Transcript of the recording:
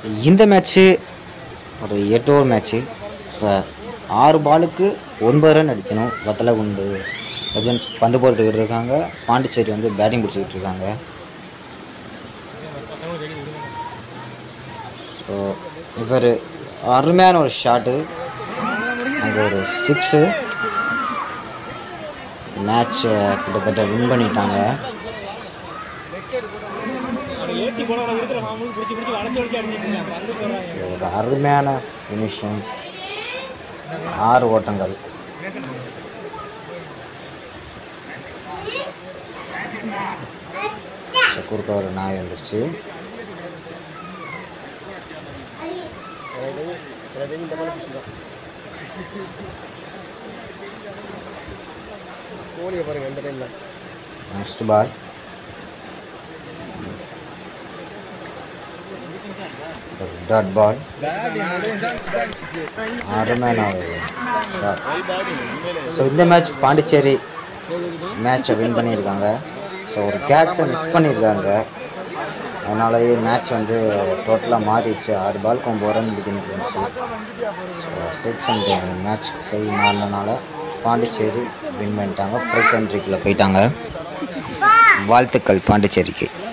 இந்த மேட்ச்சு ஒரு 8 over match. இப்போ 6 பாலுக்கு 9 ரன் அடிக்கணும். வத்தலகுண்டு லெஜண்ட்ஸ் பந்து போட்டுக்கிட்டு இருக்காங்க. பாண்டிச்சேரி வந்து பேட்டிங் பிடிச்சிக்கிட்டு இருக்காங்க. ஸோ இவர் அருமையான ஒரு ஷாட்டு, அங்கே ஒரு 6. மேட்சை கிட்டத்தட்ட வின் பண்ணிட்டாங்க. ஒரு அருமையான ஃபினிஷிங், 6 ஓட்டங்கள். குறுக்க ஒரு நாய் வந்துருச்சு. நெக்ஸ்ட் பால் டாட் பால், அருமையான ஷாட். ஸோ இந்த மேட்ச் பாண்டிச்சேரி மேட்சை வின் பண்ணியிருக்காங்க. ஸோ ஒரு கேட்சை மிஸ் பண்ணியிருக்காங்க. அதனாலேயே மேட்ச் வந்து டோட்டலாக மாறிடுச்சு. 6 பாலுக்கு 9 ரன் இருந்துச்சு. ஸோ 6 அண்ட் மேட்ச் கை மாறினனால பாண்டிச்சேரி வின் பண்ணிட்டாங்க. ப்ரெஸ் என்ட்ரிக்குள்ளே போயிட்டாங்க. வாழ்த்துக்கள் பாண்டிச்சேரிக்கு.